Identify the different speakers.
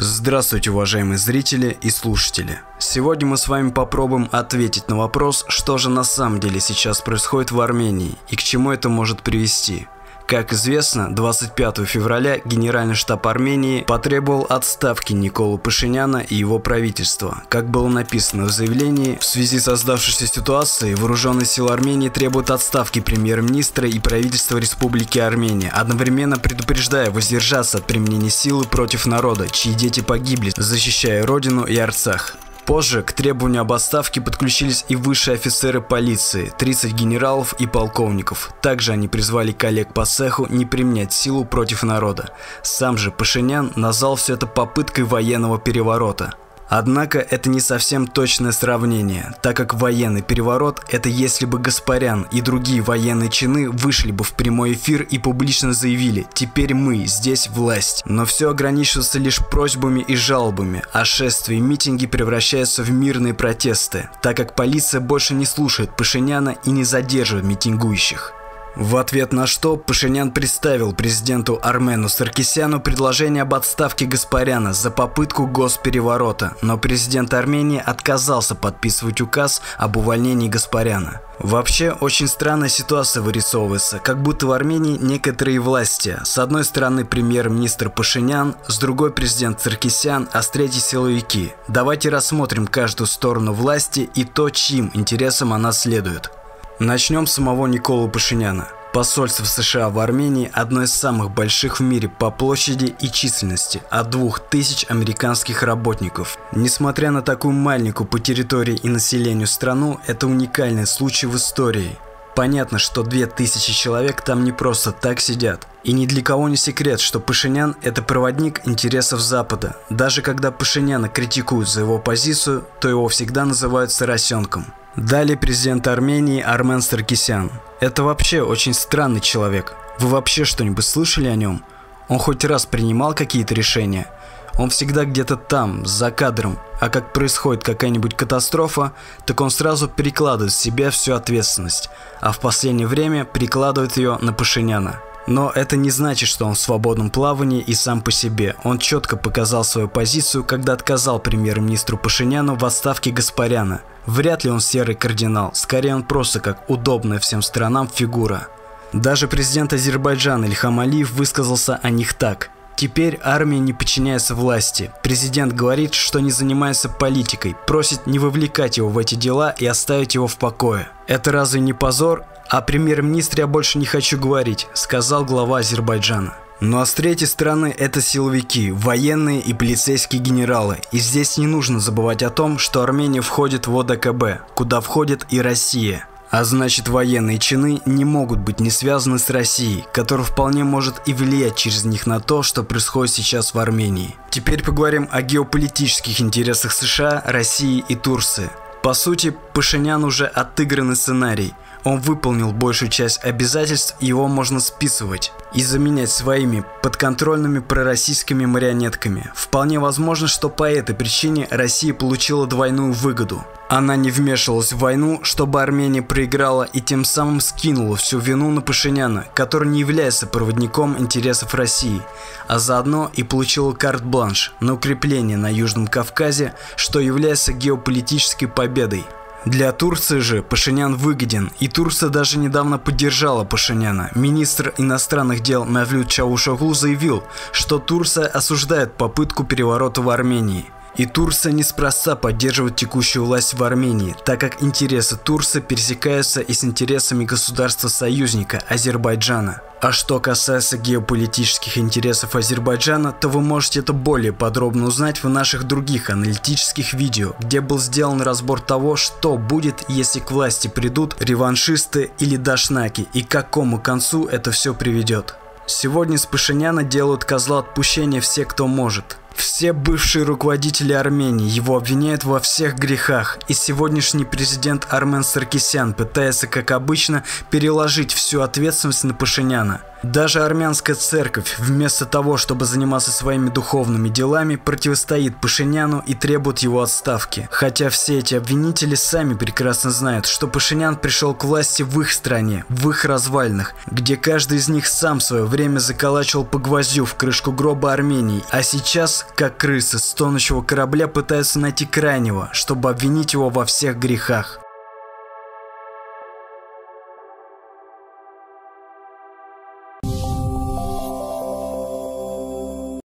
Speaker 1: Здравствуйте, уважаемые зрители и слушатели. Сегодня мы с вами попробуем ответить на вопрос, что же на самом деле сейчас происходит в Армении и к чему это может привести. Как известно, 25 февраля Генеральный штаб Армении потребовал отставки Николы Пашиняна и его правительства. Как было написано в заявлении, в связи с создавшейся ситуацией, вооруженные силы Армении требуют отставки премьер-министра и правительства Республики Армения, одновременно предупреждая воздержаться от применения силы против народа, чьи дети погибли, защищая родину и Арцах. Позже к требованию об отставке подключились и высшие офицеры полиции, 30 генералов и полковников. Также они призвали коллег по цеху не применять силу против народа. Сам же Пашинян назвал все это попыткой военного переворота. Однако это не совсем точное сравнение, так как военный переворот – это если бы Гаспарян и другие военные чины вышли бы в прямой эфир и публично заявили «теперь мы, здесь власть». Но все ограничивается лишь просьбами и жалобами, а шествия и митинги превращаются в мирные протесты, так как полиция больше не слушает Пашиняна и не задерживает митингующих. В ответ на что Пашинян представил президенту Армену Саркисяну предложение об отставке Гаспаряна за попытку госпереворота, но президент Армении отказался подписывать указ об увольнении Гаспаряна. Вообще, очень странная ситуация вырисовывается, как будто в Армении некоторые власти. С одной стороны премьер-министр Пашинян, с другой президент Саркисян, а с третьей силовики. Давайте рассмотрим каждую сторону власти и то, чьим интересам она следует. Начнем с самого Николы Пашиняна. Посольство США в Армении одно из самых больших в мире по площади и численности, от 2000 американских работников. Несмотря на такую маленькую по территории и населению страну, это уникальный случай в истории. Понятно, что 2000 человек там не просто так сидят. И ни для кого не секрет, что Пашинян – это проводник интересов Запада. Даже когда Пашиняна критикуют за его позицию, то его всегда называют «соросенком». Далее президент Армении Армен Саркисян. Это вообще очень странный человек. Вы вообще что-нибудь слышали о нем? Он хоть раз принимал какие-то решения? Он всегда где-то там, за кадром, а как происходит какая-нибудь катастрофа, так он сразу перекладывает с себя всю ответственность, а в последнее время перекладывает ее на Пашиняна. Но это не значит, что он в свободном плавании и сам по себе. Он четко показал свою позицию, когда отказал премьер-министру Пашиняну в отставке Гаспаряна. Вряд ли он серый кардинал, скорее он просто как удобная всем странам фигура. Даже президент Азербайджана Ильхам Алиев высказался о них так. Теперь армия не подчиняется власти. Президент говорит, что не занимается политикой, просит не вовлекать его в эти дела и оставить его в покое. Это разве не позор? О премьер-министре я больше не хочу говорить, сказал глава Азербайджана. Ну а с третьей стороны это силовики, военные и полицейские генералы. И здесь не нужно забывать о том, что Армения входит в ОДКБ, куда входит и Россия. А значит, военные чины не могут быть не связаны с Россией, которая вполне может и влиять через них на то, что происходит сейчас в Армении. Теперь поговорим о геополитических интересах США, России и Турции. По сути, Пашинян уже отыгранный сценарий. Он выполнил большую часть обязательств, и его можно списывать и заменять своими подконтрольными пророссийскими марионетками. Вполне возможно, что по этой причине Россия получила двойную выгоду. Она не вмешивалась в войну, чтобы Армения проиграла, и тем самым скинула всю вину на Пашиняна, который не является проводником интересов России, а заодно и получила карт-бланш на укрепление на Южном Кавказе, что является геополитической победой. Для Турции же Пашинян выгоден, и Турция даже недавно поддержала Пашиняна. Министр иностранных дел Мевлют Чавушоглу заявил, что Турция осуждает попытку переворота в Армении. И Турция неспроста поддерживает текущую власть в Армении, так как интересы Турции пересекаются и с интересами государства-союзника Азербайджана. А что касается геополитических интересов Азербайджана, то вы можете это более подробно узнать в наших других аналитических видео, где был сделан разбор того, что будет, если к власти придут реваншисты или дашнаки, и к какому концу это все приведет. Сегодня с Пашиняна делают козла отпущения все, кто может. Все бывшие руководители Армении его обвиняют во всех грехах, и сегодняшний президент Армен Саркисян пытается, как обычно, переложить всю ответственность на Пашиняна. Даже армянская церковь, вместо того, чтобы заниматься своими духовными делами, противостоит Пашиняну и требует его отставки. Хотя все эти обвинители сами прекрасно знают, что Пашинян пришел к власти в их стране, в их развалинах, где каждый из них сам в свое время заколачивал по гвоздю в крышку гроба Армении, а сейчас нас, как крысы с тонущего корабля, пытаются найти крайнего, чтобы обвинить его во всех грехах.